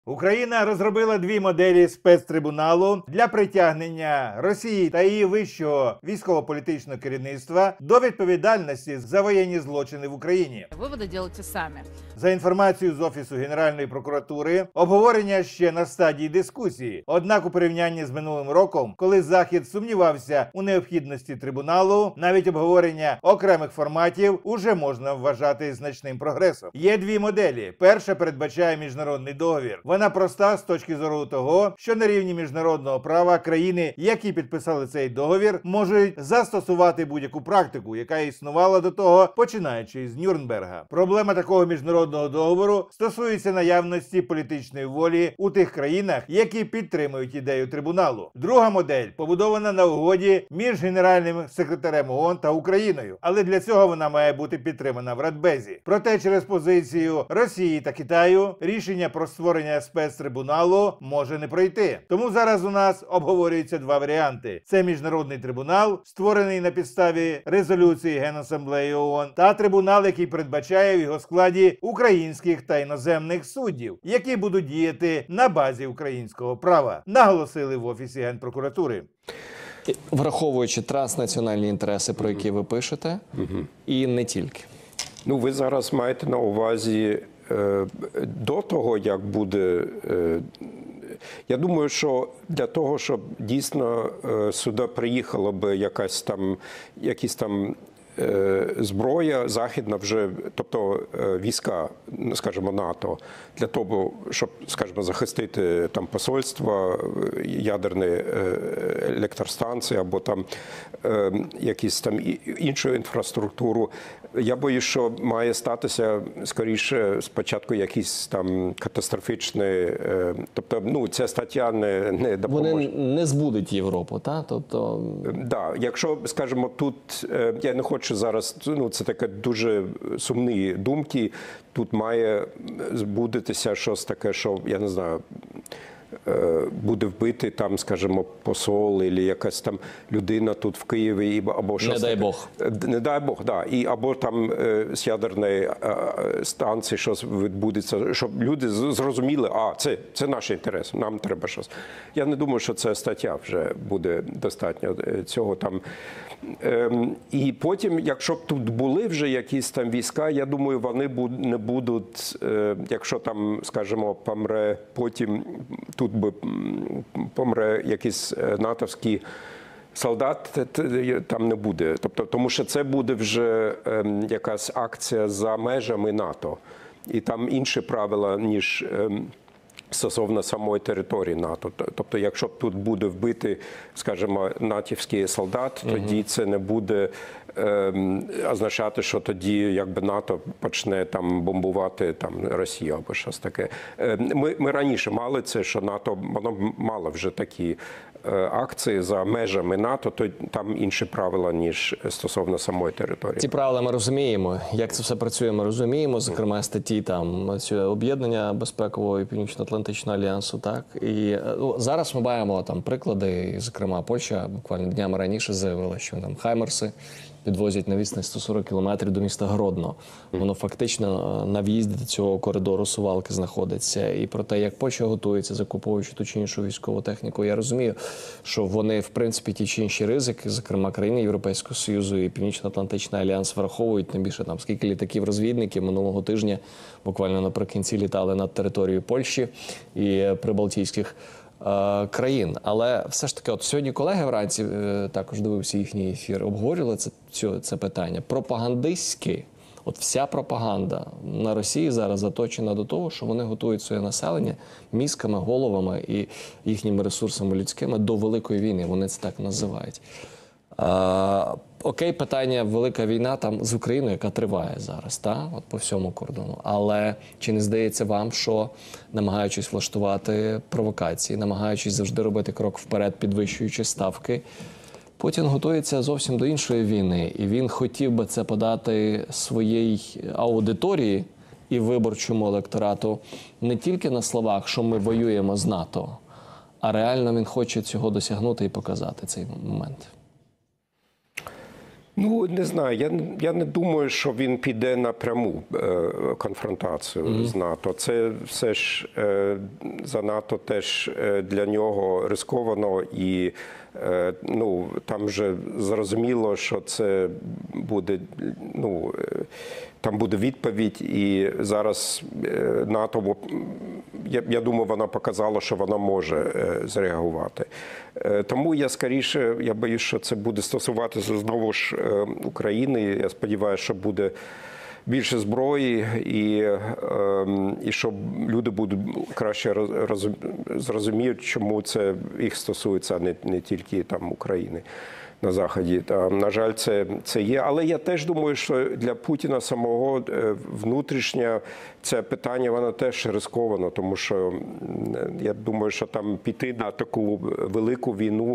Україна розробила дві моделі спецтрибуналу для притягнення Росії та її вищого військово-політичного керівництва до відповідальності за воєнні злочини в Україні. Виводи делайте самі. За інформацією з Офісу Генеральної прокуратури, обговорення ще на стадії дискусії. Однак у порівнянні з минулим роком, коли Захід сумнівався у необхідності трибуналу, навіть обговорення окремих форматів уже можна вважати значним прогресом. Є дві моделі. Перша передбачає міжнародний договір. Вона проста з точки зору того, що на рівні міжнародного права країни, які підписали цей договір, можуть застосувати будь-яку практику, яка існувала до того, починаючи з Нюрнберга. Проблема такого міжнародного договору стосується наявності політичної волі у тих країнах, які підтримують ідею трибуналу. Друга модель побудована на угоді між генеральним секретарем ООН та Україною, але для цього вона має бути підтримана в Радбезі. Проте через позицію Росії та Китаю рішення про створення спецтрибуналу може не пройти. Тому зараз у нас обговорюються два варіанти. Це міжнародний трибунал, створений на підставі резолюції Генасамблеї ООН, та трибунал, який передбачає в його складі українських та іноземних суддів, які будуть діяти на базі українського права, наголосили в Офісі Генпрокуратури. Враховуючи транснаціональні інтереси, про які ви пишете, і не тільки. Ну, ви зараз маєте на увазі до того, як буде. Я думаю, що для того, щоб дійсно сюди приїхала би якісь там зброя західна вже, тобто війська, скажімо, НАТО, для того, щоб, скажімо, захистити там посольства, ядерні електростанції або там якісь там іншу інфраструктуру. Я боюсь, що має статися скоріше спочатку якісь там катастрофічні, тобто, ну, ця стаття не допоможе. Вони не збудуть Європу, так? Тобто... Да, якщо, скажімо, тут, я не хочу зараз, ну, це таке дуже сумні думки, тут має збудитися щось таке, що, я не знаю, буде вбитий там, скажімо, посол, або якась там людина тут в Києві, або щось. Не дай Бог. Не дай Бог, да. І або там з ядерної станції щось відбудеться, щоб люди зрозуміли, це наш інтерес, нам треба щось. Я не думаю, що ця стаття вже буде достатньо цього там. І потім, якщо б тут були вже якісь там війська, я думаю, вони не будуть, якщо там, скажімо, помре потім, тут би помре якийсь натовський солдат, там не буде. Тобто, тому що це буде вже якась акція за межами НАТО. І там інші правила, ніж стосовно самої території НАТО. Тобто, якщо тут буде вбитий, скажімо, натівський солдат, тоді це не буде означати, що тоді якби НАТО почне там бомбувати там Росію або щось таке. Ми раніше мали це, що НАТО, воно мало вже такі акції за межами НАТО, то там інші правила, ніж стосовно самої території. Ці правила ми розуміємо. Як це все працює, ми розуміємо. Зокрема, статті там об'єднання безпекового і Північно-Атлантичного альянсу. Так? І зараз ми маємо там приклади, зокрема, Польща буквально днями раніше заявила, що там хаймерси підвозять на відстань 140 кілометрів до міста Гродно. Воно фактично на в'їзді до цього коридору Сувалки знаходиться. І про те, як Польща готується, закуповуючи ту чи іншу військову техніку, я розумію, що вони, в принципі, ті чи інші ризики, зокрема, країни Європейського Союзу і Північно-Атлантичний альянс враховують, тим більше там скільки літаків-розвідників минулого тижня буквально наприкінці літали над територією Польщі і прибалтійських країн. Але все ж таки, от сьогодні колеги вранці, також дивився їхній ефір, обговорювали це питання. Пропагандистськи, от вся пропаганда на Росії зараз заточена до того, що вони готують своє населення мізками, головами і їхніми ресурсами людськими до великої війни. Вони це так називають. Окей, питання велика війна там з Україною, яка триває зараз, та? От по всьому кордону. Але чи не здається вам, що намагаючись влаштувати провокації, намагаючись завжди робити крок вперед, підвищуючи ставки, Путін готується зовсім до іншої війни. І він хотів би це подати своїй аудиторії і виборчому електорату не тільки на словах, що ми воюємо з НАТО, а реально він хоче цього досягнути і показати цей момент. Ну, не знаю, я не думаю, що він піде на пряму конфронтацію з НАТО. Це все ж занадто теж для нього рисковано і ну, там вже зрозуміло, що це буде, ну, там буде відповідь, і зараз НАТО, я думаю, вона показала, що вона може зреагувати. Тому я боюсь, що це буде стосуватися знову ж України. Я сподіваюся, що буде більше зброї і щоб люди будуть краще зрозуміють, чому це їх стосується, а не тільки там України на Заході. На жаль, це є. Але я теж думаю, що для Путіна самого внутрішнє це питання, воно теж рисковано, тому що я думаю, що там піти на таку велику війну,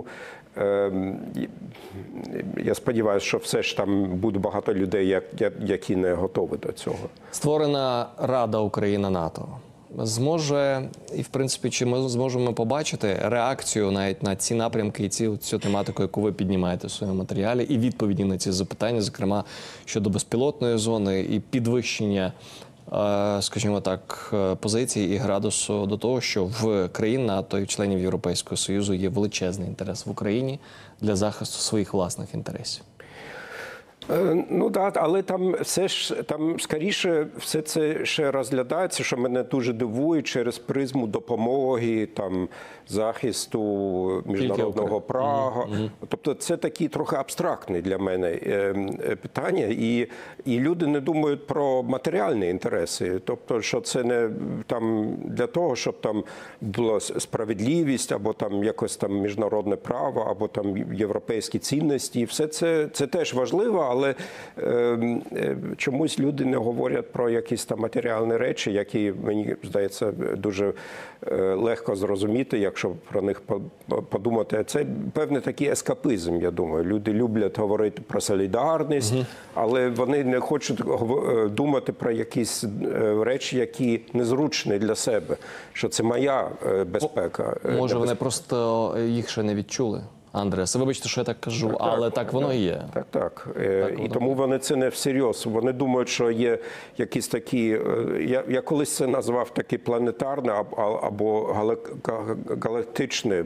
я сподіваюся, що все ж там буде багато людей, які не готові до цього. Створена Рада Україна-НАТО зможе, і в принципі, чи ми зможемо побачити реакцію навіть на ці напрямки і цю тематику, яку ви піднімаєте в своєму матеріалі, і відповіді на ці запитання, зокрема щодо безпілотної зони і підвищення, скажімо так, позиції і градусу до того, що в країн НАТО і в членів Європейського Союзу є величезний інтерес в Україні для захисту своїх власних інтересів. Ну так, але там все ж там скоріше все це ще розглядається, що мене дуже дивує через призму допомоги, там захисту міжнародного права. Тобто це такі трохи абстрактні для мене питання, і люди не думають про матеріальні інтереси. Тобто, що це не там для того, щоб там була справедливість, або там якось там міжнародне право, або там європейські цінності. Все це теж важливо, але чомусь люди не говорять про якісь там матеріальні речі, які, мені здається, дуже легко зрозуміти, якщо про них подумати. Це певний такий ескапизм, я думаю. Люди люблять говорити про солідарність, але вони не хочуть думати про якісь речі, які незручні для себе, що це моя безпека. Може, вони просто їх ще не відчули? Андреас, вибачте, що я так кажу, але так воно і є. Так. І тому вони це не всерйоз. Вони думають, що є якісь такі, я колись це назвав таке планетарне або галактичне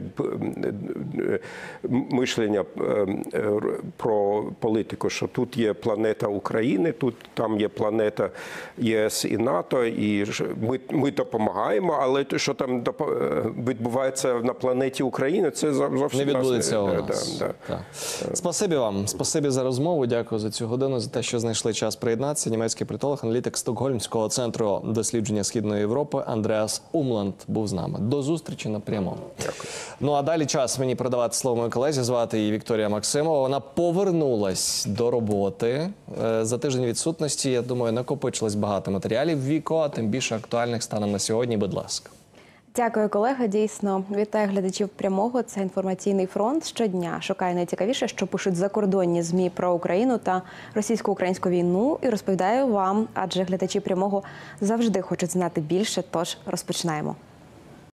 мишлення про політику, що тут є планета України, там є планета ЄС і НАТО, і ми допомагаємо, але те, що там відбувається на планеті України, це зовсім не відбудеться. Да. Спасибі вам. Спасибі за розмову. Дякую за цю годину, за те, що знайшли час приєднатися. Німецький політолог, аналітик Стокгольмського центру дослідження Східної Європи Андреас Умланд був з нами. До зустрічі на прямому. Дякую. Ну а далі час мені передавати слово моїй колезі. Звати її Вікторія Максимова. Вона повернулась до роботи. За тиждень відсутності, я думаю, накопичилось багато матеріалів Віко, а тим більше актуальних станом на сьогодні. Будь ласка. Дякую, колега. Дійсно, вітаю глядачів прямого. Це інформаційний фронт. Щодня шукає найцікавіше, що пишуть закордонні ЗМІ про Україну та російсько-українську війну. І розповідаю вам, адже глядачі прямого завжди хочуть знати більше, тож розпочинаємо.